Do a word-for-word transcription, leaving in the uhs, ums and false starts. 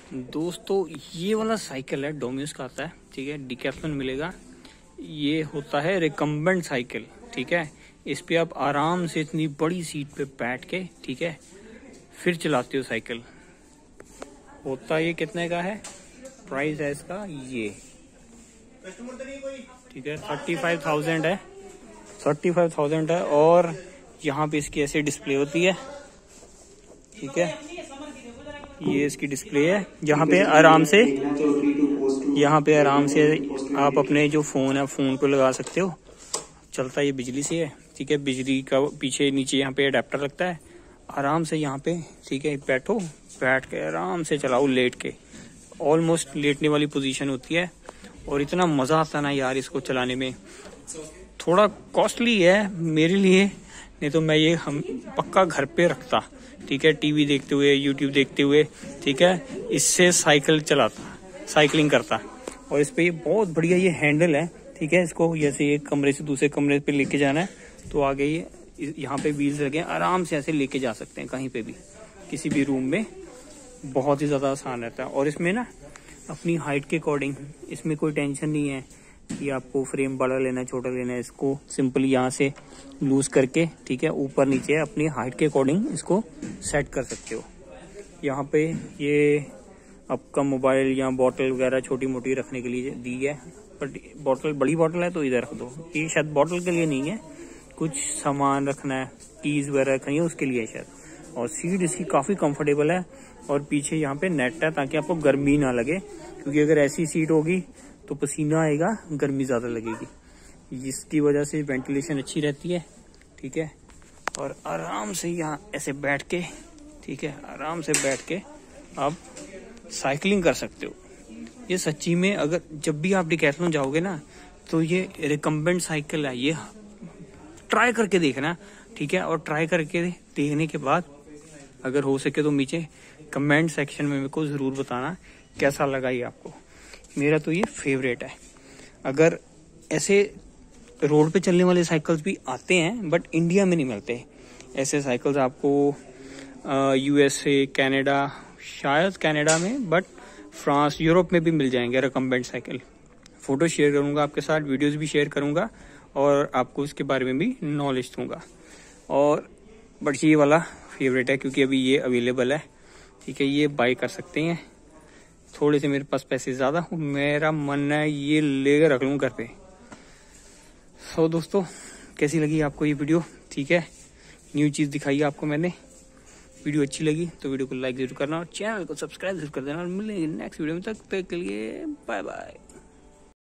दोस्तों ये वाला साइकिल है, डोमियोस का आता है, ठीक है, डिकैथलॉन मिलेगा। ये होता है रिकम्बेंट साइकिल, ठीक है। इस पे आप आराम से इतनी बड़ी सीट पे बैठ के, ठीक है, फिर चलाते हो साइकिल। होता ये कितने का है, प्राइस है इसका ये, ठीक है, थर्टी फाइव थाउजेंड है, थर्टी फाइव थाउजेंड है। और यहाँ पे इसकी ऐसे डिस्प्ले होती है, ठीक है, ये इसकी डिस्प्ले है। यहाँ पे आराम से यहाँ पे आराम से आप अपने जो फोन है फोन को लगा सकते हो। चलता ये बिजली से है, ठीक है, बिजली का पीछे नीचे यहाँ पे अडेप्टर लगता है। आराम से यहाँ पे, ठीक है, बैठो, बैठ के आराम से चलाओ लेट के, ऑलमोस्ट लेटने वाली पोजीशन होती है। और इतना मजा आता है ना यार इसको चलाने में। थोड़ा कॉस्टली है मेरे लिए, नहीं तो मैं ये हम पक्का घर पे रखता, ठीक है, टीवी देखते हुए, यूट्यूब देखते हुए, ठीक है, इससे साइकिल चलाता, साइकिलिंग करता। और इस पे ये बहुत बढ़िया ये हैंडल है, ठीक है, इसको जैसे एक कमरे से दूसरे कमरे पे लेके जाना है तो आगे ये यहाँ पे व्हील्स लगे, आराम से ऐसे लेके जा सकते हैं कहीं पे भी, किसी भी रूम में। बहुत ही ज्यादा आसान रहता है। और इसमें ना अपनी हाइट के अकॉर्डिंग, इसमें कोई टेंशन नहीं है कि आपको फ्रेम बड़ा लेना है छोटा लेना है। इसको सिंपली यहाँ से लूज करके, ठीक है, ऊपर नीचे अपनी हाइट के अकॉर्डिंग इसको सेट कर सकते हो। यहाँ पे ये आपका मोबाइल या बॉटल वगैरह छोटी मोटी रखने के लिए दी है, बट बॉटल बड़ी बॉटल है तो इधर रख दो। ये शायद बॉटल के लिए नहीं है, कुछ सामान रखना है, कीज वगैरह रखनी है, उसके लिए शायद। और सीट इसकी काफी कंफर्टेबल है। और पीछे यहाँ पे नेट है ताकि आपको गर्मी ना लगे, क्योंकि अगर ऐसी सीट होगी तो पसीना आएगा, गर्मी ज्यादा लगेगी, जिसकी वजह से वेंटिलेशन अच्छी रहती है, ठीक है। और आराम से यहाँ ऐसे बैठ के, ठीक है, आराम से बैठ के आप साइकिलिंग कर सकते हो। ये सच्ची में अगर जब भी आप डिकैथलॉन जाओगे ना तो ये रिकम्बेंट साइकिल है, ये ट्राई करके देखना, ठीक है। और ट्राई करके देखने के बाद अगर हो सके तो नीचे कमेंट सेक्शन में मेरे को जरूर बताना कैसा लगा ये आपको। मेरा तो ये फेवरेट है। अगर ऐसे रोड पे चलने वाले साइकिल्स भी आते हैं बट इंडिया में नहीं मिलते ऐसे साइकिल्स आपको। यूएसए, कनाडा, शायद कनाडा में, बट फ्रांस, यूरोप में भी मिल जाएंगे रिकम्बेंट साइकिल। फोटो शेयर करूंगा आपके साथ, वीडियोस भी शेयर करूंगा और आपको इसके बारे में भी नॉलेज दूंगा। और बट ये वाला फेवरेट है क्योंकि अभी ये अवेलेबल है, ठीक है, ये बाय कर सकते हैं। थोड़े से मेरे पास पैसे ज्यादा, मेरा मन है ये लेकर रख लूँ घर पे। सो दोस्तों, कैसी लगी आपको ये वीडियो, ठीक है, न्यू चीज दिखाई आपको मैंने। वीडियो अच्छी लगी तो वीडियो को लाइक जरूर करना और चैनल को सब्सक्राइब जरूर कर देना। और मिलेंगे नेक्स्ट वीडियो में, तक के लिए बाय बाय।